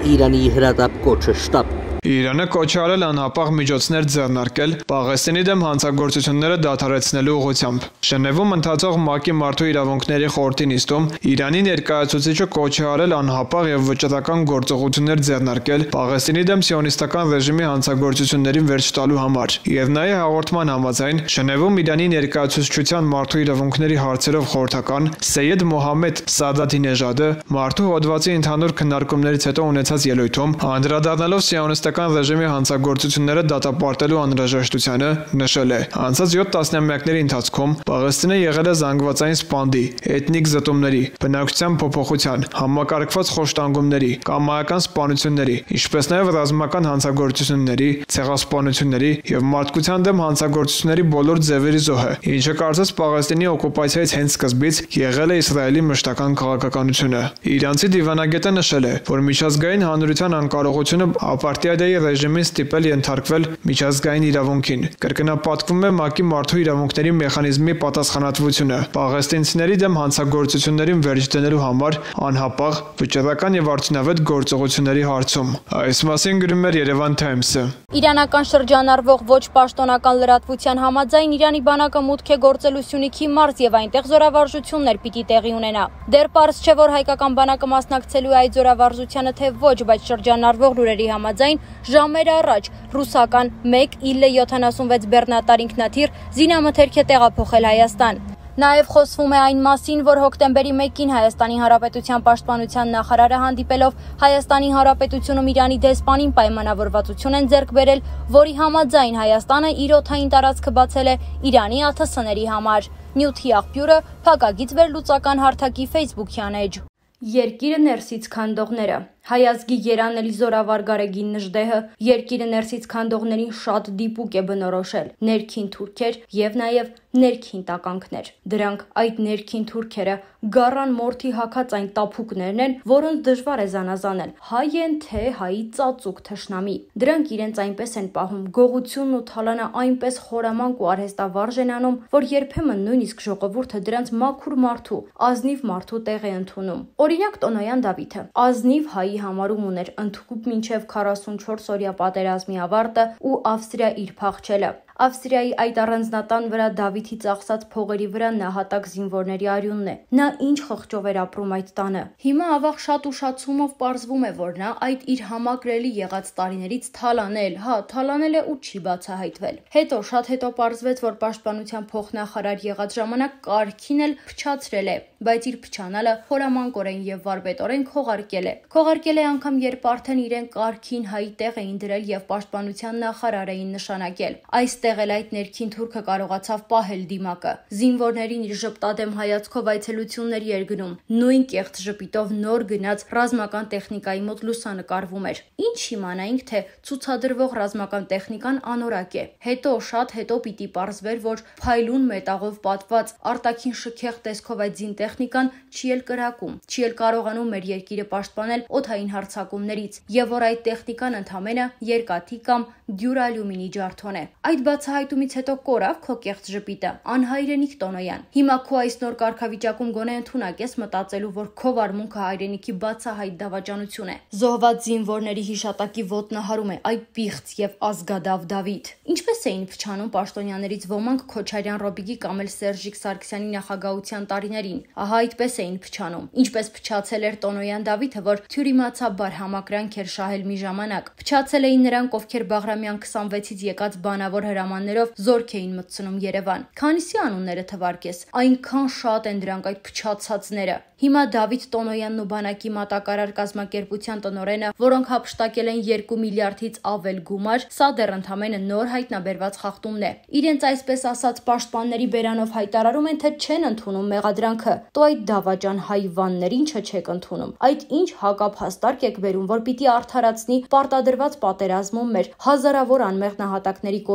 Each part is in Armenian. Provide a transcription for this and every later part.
Իրանի հրատապ կոչը շտապ։ Իրանը կոչ է արել անհապաղ միջոցներ ձեռնարկել Պաղեստինի դեմ հանցագործությունները դադարեցնելու ուղղությամբ։ Ժնևում ընթացող ՄԱԿ-ի մարդու իրավունքների խորհրդի նիստում Իրանի ներկայացուցիչը կոչ է արել անհապաղ եւ վճռական գործողություններ ձեռնարկել Պաղեստինի դեմ սիոնիստական ռեժիմի հանցագործություններին վերջ տալու համար։ Եվ նաեւ հաղորդման համաձայն Ժնևում Իրանի ներկայացուցչության մարդու իրավունքների հարցերով խորհրդական Սեյեդ Մոհամմեդ Սադաթինեժադը մարդու հոդվածի ընդհանուր քննարկումներից հետո ունեցած ելույթում անդրադառնալով սիոնիստական ռեժիմի հանցագործությունները դատապարտելու անհրաժեշտությանը նշել է. Անցած 7 տասնամյակների ընթացքում Պաղեստինը եղել է զանգվածային սպանդի, էթնիկ զտումների, բնակչության փոփոխության, համակարգված խոշտանգումների, կամայական սպանությունների, ինչպես նաև ռազմական հանցագործությունների, ցեղասպանությունների եւ մարդկության դեմ հանցագործությունների բոլոր ձևերի զոհ է, ինչը կարծես Պաղեստինի օկուպացիայից հենց սկզբից եղել է Իսրայելի մշտական քաղաքականությունը։ Իրանցի դիվանագետը նշել է, որ միջազգային հանրության անկարողությունը ապարտիադայի ռեժիմին ստիպել ենթարկվել միջազգային իրավունքին։ Կրկնապատկվում է ՄԱԿ-ի մարդու իրավունքների մեխանիզմի պատասխանատվությունը պաղեստինցիների դեմ հանցագործություններին վերջ դնելու համար անհապաղ, վճռական եւ արդյունավետ գործողությունների հարցում։ Այս մասին գրում էր Երևան Թայմսը։ Իրանական շրջանառվող ոչ պաշտոնական լրատվության համաձայն Իրանի բանակը մուտք է գործելու Սյունիքի մարզ եւ այնտեղ զորավարժություններ պիտի տեղի ունենա։ Դեռ պարզ չէ, որ հայկական բանակը մասնակցելու է այդ զորավարժությանը թե ոչ, բայց շրջանառվող լուրերի համաձայն ժամեր առաջ ռուսական 1 IL-76 բեռնատար ինքնաթիռ զինամթերք է տեղափոխել Հայաստան։ Նաև խոսվում է այն մասին, որ հոկտեմբերի 1-ին Հայաստանի Հանրապետության պաշտպանության նախարարը հանդիպելով Հայաստանի Հանրապետությունում Իրանի դեսպանին պայմանավորվածություն են ձեռք բերել, որի համաձայն Հայաստանը իր օդային տարածքը բացել է Իրանի ԱԹՍ-ների համար։ Նյութի աղբյուրը փակագից վերլուծական հարթակի Facebook-յան էջ։ Երկիրը ներսից քանդողները Հայազգի երանելի զորավար Գարեգին Նժդեհը երկիրը ներսից քանդողներին շատ դիպուկ է բնորոշել, ներքին թուրքեր եւ նաեւ ներքին տականքներ։ Դրանք այդ ներքին թուրքերը գառան մորթի հակած այն տափուկներն են, որոնց դժվար է զանազանել, հայ են թե հայի ծածուկ թշնամի։ Դրանք իրենց այնպես են պահում, գողությունն ու թալանը այնպես խորամանկ ու արհեստավարժ են անում, որ երբեմն նույնիսկ ժողովուրդը դրանց մաքուր մարդու, ազնիվ մարդու տեղ է ընդունում։ Օրինակ Տոնոյան Դավիթը ազնիվ հայի համարում ուներ ընդհուպ մինչև 44 օրյա պատերազմի ավարտը ու Ավստրիա իր փախչելը։ Ավստրիայի այդ առանձնատան վրա Դավիթի ծախսած փողերի վրա նահատակ զինվորների արյունն է։ Նա ինչ խղճով էր ապրում այդ տանը։ Հիմա ավաղ շատ ուշացումով պարզվում է, որ նա այդ իր համակրելի եղած տարիներից թալանել է ու չի բացահայտվել։ Հետո շատ հետո պարզվեց, որ պաշտպանության փոխնախարար եղած ժամանակ կարգին էլ փչացրել է, բայց իր փչանալը խորամանկորեն եւ վարպետորեն քողարկել է։ Քողարկել է անգամ, երբ արդեն իրեն կարգին հայի տեղ էին դրել եւ պաշտպանության նախարար էին նշանակել։ Այստեղ էլ այդ ներքին թուրքը կարողացավ պահել դիմակը։ Զինվորներին իր ժպտադեմ հայացքով այցելությունների էր գնում։ Նույն կեղծ ժպիտով նոր գնաց ռազմական տեխնիկայի մոտ լուսանկարվում էր։ Ինչ իմանայինք, թե ցուցադրվող ռազմական տեխնիկան անորակ է։ Շատ հետո պիտի պարզվեր, որ փայլուն մետաղով պատված արտաքին շքեղ տեսքով այդ զինտեխնիկան չի էլ կրակում, չի էլ կարողանում մեր երկիրը պաշտպանել օդային հարձակումներից, եւ որ այդ տեխնիկան ընդամենը երկաթի կամ դյուրալյումինի ջարդոն է։ Այդ բացահայտումից հետո կորավ քո կեղծ ժպիտը, անհայրենիք Տոնոյան։ Հիմա քո այս նոր կարգավիճակում գոնե ընդունակ ես մտածելու, որ քո վարմունքը հայրենիքի բացահայտ դավաճանություն է։ Զոհված զինվորների հիշատակի ոտնահարում է այդ պիղծ եւ ազգադավ Դավիթ։ Ինչպես էին փչանում պաշտոնյաներից ոմանք Քոչարյան Ռոբիկի կամ էլ Սերժիկ Սարգսյանի նախագահության տարիներին։ Ահա այդպես էին փչանում։ Ինչպես փչացել էր Տոնոյան Դավիթը, որ թյուրիմացաբար համակրանք էր շահել մի ժամանակ։ Փչացել էին նրանք, ովքեր Բաղրամյան 26-ից եկած բանավոր հրամաններով զորք էին մտցնում Երևան։ Քանիսի անունները թվարկես, այնքան շատ են դրանք այդ փչացածները։ Հիմա Դավիթ Տոնոյանն ու բանակի մատակարար կազմակերպության տնօրենը, որոնք հափշտակել են 2 միլիարդից ավել գումար, սա դեռ ընդամենը նոր հայտնաբերված խախտումն է։ Իրենց այսպես ասած պաշտպանների բերանով հայտարարում են, թե չեն ընդունում մեղադրանքը։ Տո այդ դավաճան հայվաններ ինչը չեք ընդունում։ Այդ ինչ հակափաստարկ եք բերում, որ պիտի արդարացնի պարտադրված պատերազմում մեր հազարավոր անմեղ նահատակների կորուստը։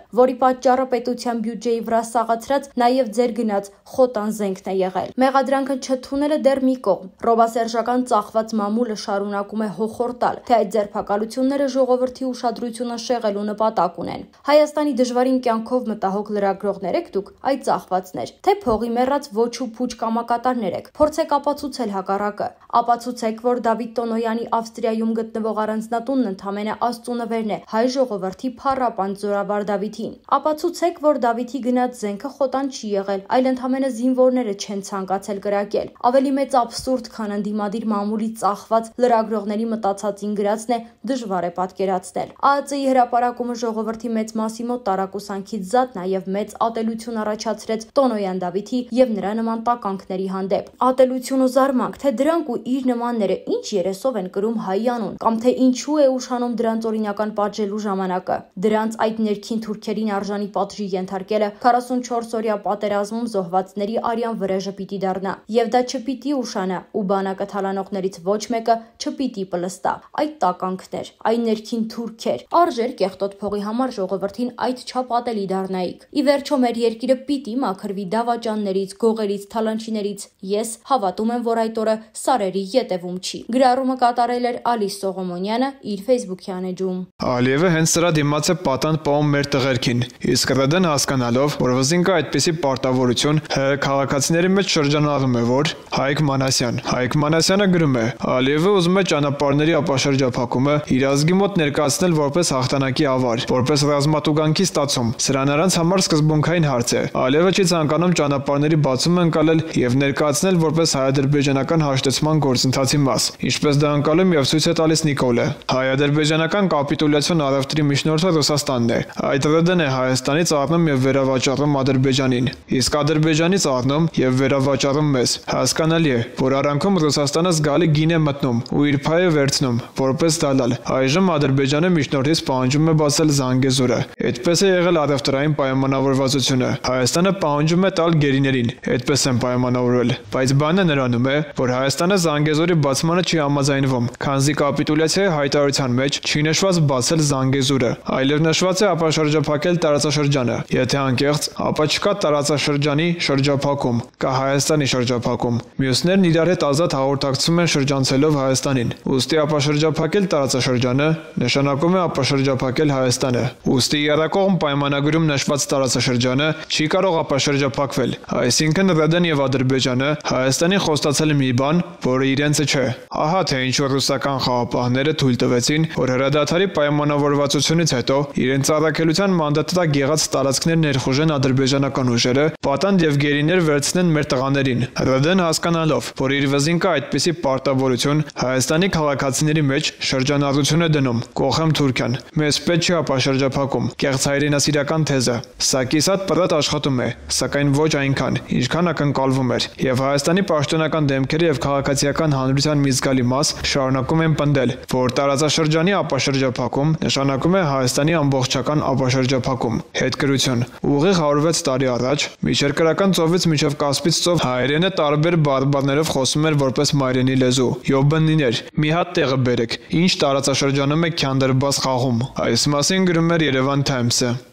որի պատճառը պետության բյուջեի վրա սաղացրած նաև ձեր գնաց խոտան զենքն է եղել։ Մեղադրանքը չընդունելը դեռ մի կողմ, ռոբասերժական ծախված մամուլը շարունակում է հոխորտալ, թե այդ ձերբակալությունները ժողովրդի ուշադրությունը շեղելու նպատակ ունեն։ Հայաստանի դժվարին կյանքով մտահոգ լրագրողներ եք դուք, այդ ծախվածներ, թե փողի մեռած ոչ ու փուչ կամակատարներ եք։ Փորձեք ապացուցել հակառակը։ Ապացուցեք, որ Դավիթ Տոնոյանի Ավստրիայում գտնվող առանձնատունն ընդամենը Աստծո նվերն է հայ ժողովրդի փառապանծ զորավար Դավիթին։ Ապացուցեք, որ Դավիթի գնաց զենքը խոտան չի եղել, այլ ընդամենը զինվորները չեն ցանկացել կրակել։ Ավելի մեծ աբսուրդ, քան ընդդիմադիր մամուլի ծախված լրագրողների մտածածին գրածն է, դժվար է պատկերացնել։ ԱԱԾ-ի հրապարակումը ժողովրդի մեծ մասի մոտ տարակուսանքից զատ նաև մեծ ատելություն առաջացրեց Տոնոյան Դավիթի եւ նրա նման տականքների հանդեպ։ Ատելություն ու զարմանք, թե դրանք ու իր նմանները ինչ երեսով են կրում հայ անուն, կամ թե ինչու է ուշանում դրանց օրինական պատժելու ժամանակը։ Դրանց այդ ներքին թուրքերին արժանի պատժի ենթարկելը 44-օրյա պատերազմում զոհվածների արյան վրեժը պիտի դառնա, եւ դա չպիտի ուշանա, ու բանակը թալանողներից ոչ մեկը չպիտի պլստա։ Այդ տականքներ, այն ներքին թուրքեր, արժեր կեղտոտ փողի համար ժողովրդին այդ չափ ատելի դառնայիք։ Ի վերջո մեր երկիրը պիտի մաքրվի դավաճաններից, գողերից, թալանչիներից։ Ես հավատում եմ, որ այդ օրը սարերի ետևում չի։ Գրառումը կատարել էր Ալիս Սողոմոնյանը իր Facebook-յան էջում։ Ալիևը հենց սրա դիմաց է պատանդ պահում մեր տղերքին, իսկ ՌԴԴ-ն հասկանալով, որ վզինկա այդպիսի պարտավորություն ՀՀ քաղաքացիների մեջ շրջանառում է, որ Հայկ Մանասյանը գրում է. Ալիևը ուզում է ճանապարհների ապաշրջափակումը իր ազգի մոտ ներկայացնել որպես հաղթանակի ավար, որպես ռազմատուգանքի ստացում։ Սրա նրանց համար սկզբունքային հարց է։ Ալիևը չի ցանկանում ճանապարհների բացումը ընկալել եւ ներկայացնել որպես հայ-ադրբեջանական հաշտեցման գործընթացի մաս, ինչպես դա ընկալում եւ ցույց է տալիս Նիկոլը։ Հայ-ադրբեջանական կապիտուլյացիոն առևտրի միջնորդը Ռուսաստանն է։ Այդ ՌԴԴ-ն է Հայաստանից առնում եւ վերավաճառում Ադրբեջանին, իսկ Ադրբեջանից առնում եւ վերավաճառում մեզ։ Հասկանալի է, որ արանքում Ռուսաստանը զգալի գին է մտնում ու իր փայը վերցնում, որպես դալալ։ Այժմ Ադրբեջանը միջնորդից պահանջում է բացել Զանգեզուրը։ Այդպես է եղել առևտրային պայմանավորվածությունը։ Հայաստանը պահանջում է տալ գերիներին, այդպես են պայմանավորվել։ Բայց բանը նրանում է, որ Հայաստանը Զանգեզուրի բացմանը չի համաձայնվում, քանզի կապիտուլյացիայի հայտարարության մեջ չի նշված բացել Զանգեզուրը, այլև նշված է ապաշրջափակել տարածաշրջանը։ Եթե անկեղծ, ապա չկա տարածաշրջանի շրջափակում, կա Հայաստանի շրջափակում։ Մյուսներն իրար հետ ազատ հաղորդակցում են շրջանցելով Հայաստանին։ Ուստի ապաշրջափակել տարածաշրջանը նշանակում է ապաշրջափակել Հայաստանը։ Ուստի երակողմ պայմանագրում նշված տարածաշրջանը չի կարող ապաշրջափակվել։ Այսինքն ՌԴԴ-ն եւ Ադրբեջանը Հայաստանի խոստացել մի բան, որը իրենցը չէ։ Ահա թե ինչու ռուսական խաղապահները թույլ տվեցին, որ հրադադարի պայմանավորվածությունից հետո իրենց առաքելության մանդատակ եղած տարածքներ ներխուժեն ադրբեջանական ուժերը, պատանդ եւ գերիներ վերցնեն մեր տղաներին։ ՌԴԴ-ն հասկանալով, որ իր վզինկա այդպիսի պարտավորություն Հայաստանի քաղաքացիների մեջ շրջանառություն է դնում, կողմ Թուրքիան։ Մեզ պետք չի ապաշրջափակում, կեղծ հայրենասիրական թեզը։ Սա կիսատ պրատ աշխատում է, սակայն ոչ այնքան, ինչքան ակնկալվում էր, եւ Հայաստանի պաշտոնական դեմքերը եւ քաղաքացիական հանրության մի զգալի մաս շարունակում են պնդել, որ տարածաշրջանի ապաշրջափակում նշանակում է Հայաստանի ամբողջական ապաշրջափակում։ Հետգրություն։ Ուղիղ 106 տարի առաջ Միջերկրական ծովից մինչև Կասպից ծով հայերենը տարբեր բարբառներով խոսում էր որպես մայրենի լեզու։ Յոբնիներ, մի հատ տեղը բերեք, ինչ տարածաշրջանում է Քյանդրբաս խաղում։ Այս մասին գրում էր Երևան Times-ը։